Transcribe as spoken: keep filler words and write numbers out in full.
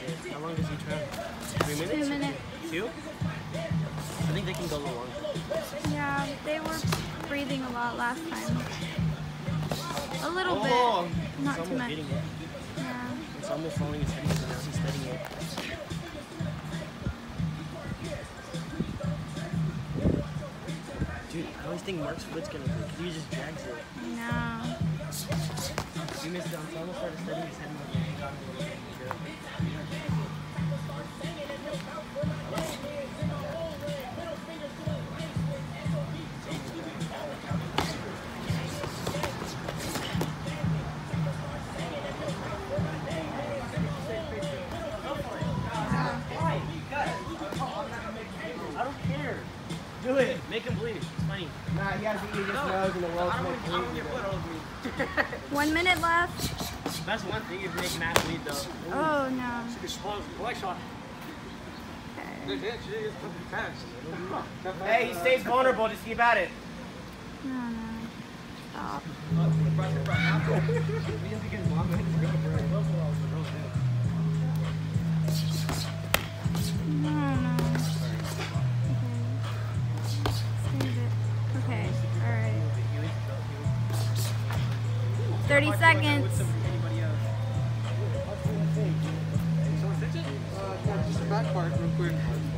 How long does each round? Three minutes? Two minutes. Two? I think they can go a little longer. Yeah, they were breathing a lot last time. A little Oh, bit, not too much. It. Yeah. It's almost falling his head, so now he's steadying it. Dude, I always think Marc's foot's gonna go because he just drags it. No. You missed it. Anselmo started steadying his head more than he got a little bit. Do it. Make him bleed. It's funny. Nah, he has the easiest nose in the world to make bleed. One minute left. That's one thing if you make Matt bleed though. Oh no. Okay. Hey, he stays vulnerable. Just keep at it. No, no. Stop. No, no. Okay, alright. thirty seconds. Uh, just the back part real quick.